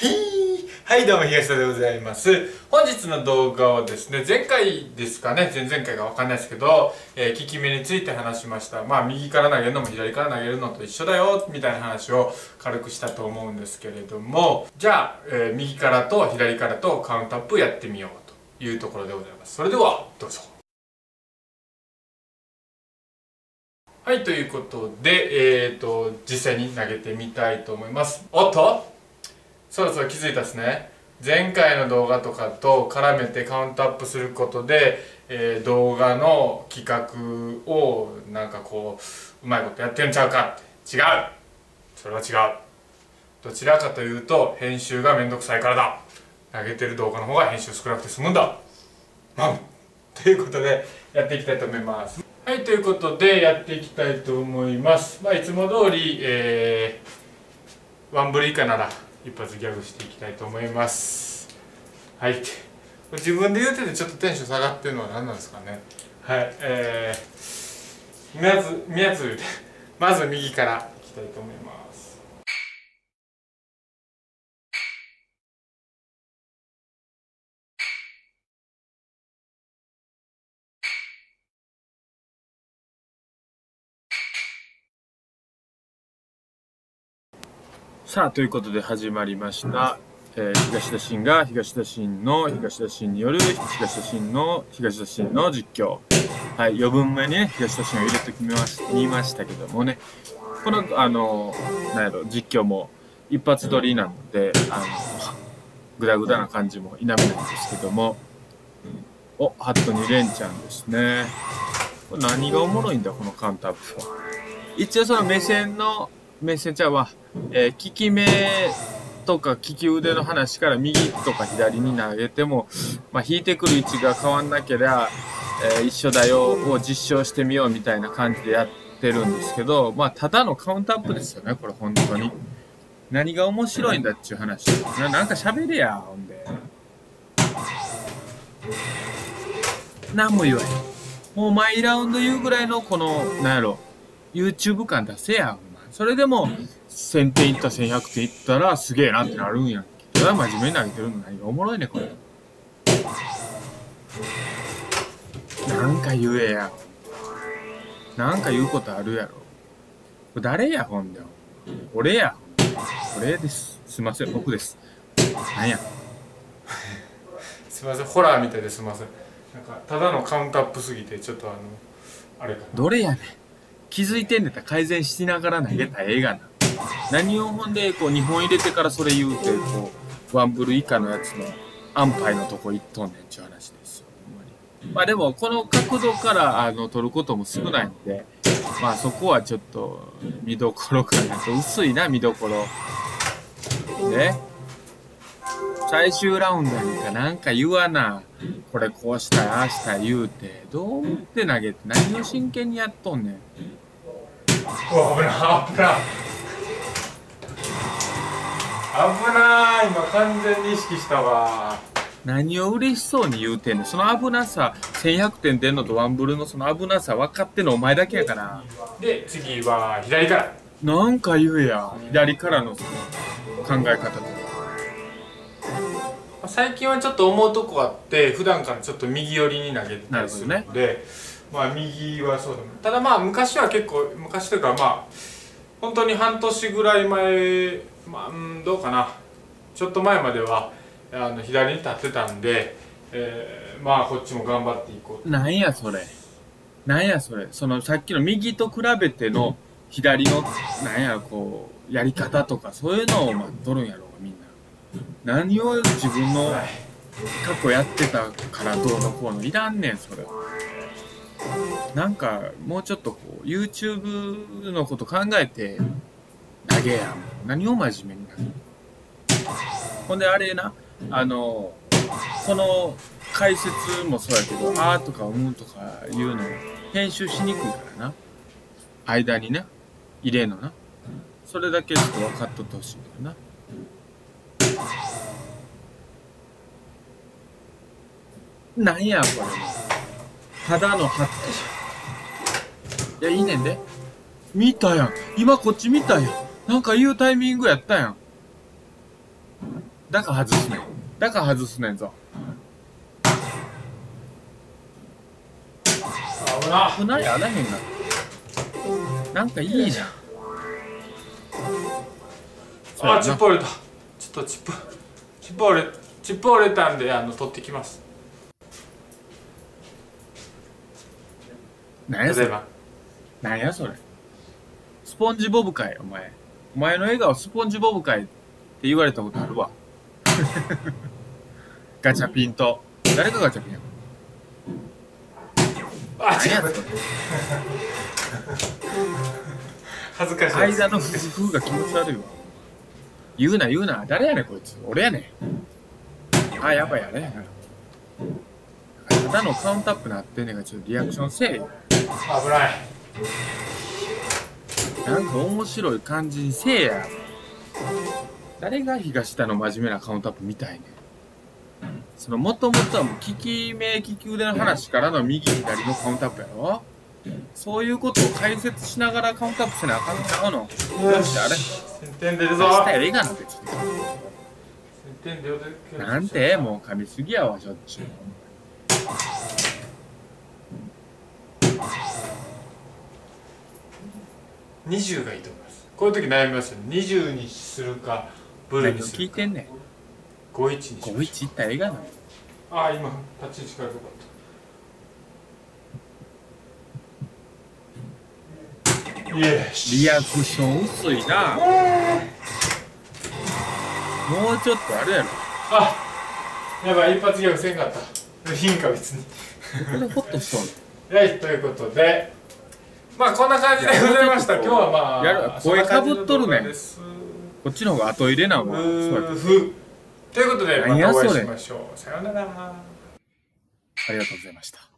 はい、どうも東田でございます。本日の動画はですね、前回ですかね、前々回かわかんないですけど、効き目について話しました。まあ、右から投げるのも左から投げるのと一緒だよ、みたいな話を軽くしたと思うんですけれども、じゃあ、右からと左からとカウントアップやってみようというところでございます。それでは、どうぞ。はい、ということで、実際に投げてみたいと思います。おっと、そろそろ気づいたですね。前回の動画とかと絡めてカウントアップすることで、動画の企画をなんかこううまいことやってるんちゃうかって。違う、それは違う。どちらかというと編集がめんどくさいからだ。投げてる動画の方が編集少なくて済むんだ。ということでやっていきたいと思います。はい、ということでやっていきたいと思います。いつも通り、ワンブル以下なら一発ギャグしていきたいと思います。はい。自分で言うててちょっとテンション下がってるのは何なんですかね。はい。まず右からいきたいと思います。さあ、ということで始まりました。東田慎が東田慎による東田慎の実況。はい、余分目にね、東田慎を入れてみましたけどもね、この、なんやろ、実況も一発撮りなので、グダグダな感じも否めないんですけども、お、ハット2連チャンですね。これ何がおもろいんだ、このカウントアップは。一応その目線ちゃうわ、利き目とか利き腕の話から右とか左に投げても、引いてくる位置が変わんなければ、一緒だよを実証してみようみたいな感じでやってるんですけど、ただのカウントアップですよね、これ本当に。何が面白いんだっちゅう話。なんか喋れや、ほんで。何も言わへん。もう毎ラウンド言うぐらいのこの、なんやろ、YouTube 感出せや、それでも、1000点いった、1100点いったらすげえなってなるんやんけ。ただ真面目に投げてるの何がおもろいね、これ。なんか言えや。なんか言うことあるやろ。これ誰や、ほんで。俺や。俺です。すいません、僕です。なんや。すいません、ホラーみたいですいません。なんか、ただのカウントアップすぎて、ちょっとあれかな。どれやねん。気づいてんねんたら改善しながら投げたらええがな。何をほんで、こう、2本入れてからそれ言うて、こう、ワンブル以下のやつの安牌のとこ行っとんねんっていう話ですよ。ほんまに。でも、この角度から取ることも少ないんで、そこはちょっと見どころかなと。薄いな、見どころ。で、最終ラウンドやんかなんか言わな。これこうしたい、ああしたい言うて、どう思って投げて何を真剣にやっとんねん。うわ、危ない危ない危ない。今完全に意識したわ。何を嬉しそうに言うてんの。その危なさ、1100点出んのとワンブルのその危なさ分かってんのお前だけやから。で、次は左から。なんか言えや。左からのその考え方とか。最近はちょっと思うとこあって、普段からちょっと右寄りに投げてたりするので、右はそうだね。ただ昔は結構、昔というか本当に半年ぐらい前、どうかな。ちょっと前までは左に立ってたんで、こっちも頑張っていこう。なんやそれ。なんやそれ。そのさっきの右と比べての左の、なんやこう、やり方とかそういうのを待っとるんやろうみんな。何を自分の過去やってたからどうのこうのいらんねんそれは。なんかもうちょっとこう YouTube のこと考えて投げや。何を真面目に投げる。ほんであれな、この解説もそうやけど、あーとかとかいうの編集しにくいからな。間にね、入れんのな。それだけちょっと分かっとってほしいんだよな。なんやこれ。ただのハットじゃん。いや、いいねんで。見たやん。今こっち見たやん。なんか言うタイミングやったやん。 だから外すねん。だから外すねんぞ。 危な。 危ないあらへんが。なんかいいじゃん。 あ、チップ折れた。ちょっとチップ折れたんで取ってきます。 なんやそれ。なんやそれ。スポンジボブかい、お前。お前の笑顔スポンジボブかいって言われたことあるわ。ガチャピンと。誰がガチャピンや。 あ、違う。恥ずかしい。 間のフフが気持ち悪いわ。言うな言うな。誰やねんこいつ。俺やねん。あ、やばいやね。ただのカウントアップなってんねんが、ちょっとリアクションせえよ。 危ない。 なんか面白い感じにせえや。誰が東田の真面目なカウントアップみたいねん。そのもともとはもう利き目利き腕の話からの右左のカウントアップやろ。そういうことを解説しながらカウントアップせなあかんちゃうの。よし、あれ。 先点出るぞ。 明日やれがな、別に。 先点出る。 なんて、もう噛みすぎやわ、しょっちゅう。 20がいいと思います。こういう時悩みますよね。20にするか、ブルーにするか。 聞いてんねん。 51にしましょう。 51いったらええがな。 ああ、今、立ち位置からよかった。リアクション薄いな。もうちょっとあれやろ。 あ、やばい、一発ギャグせんかった。いいんか別に。 これホッとしそうな。はい、ということで、まあこんな感じでございました。今日はまあやる声かぶっとるねん。こっちの方が後入れなもん。ということでまたお会いしましょう。さようなら。 ありがとうございました。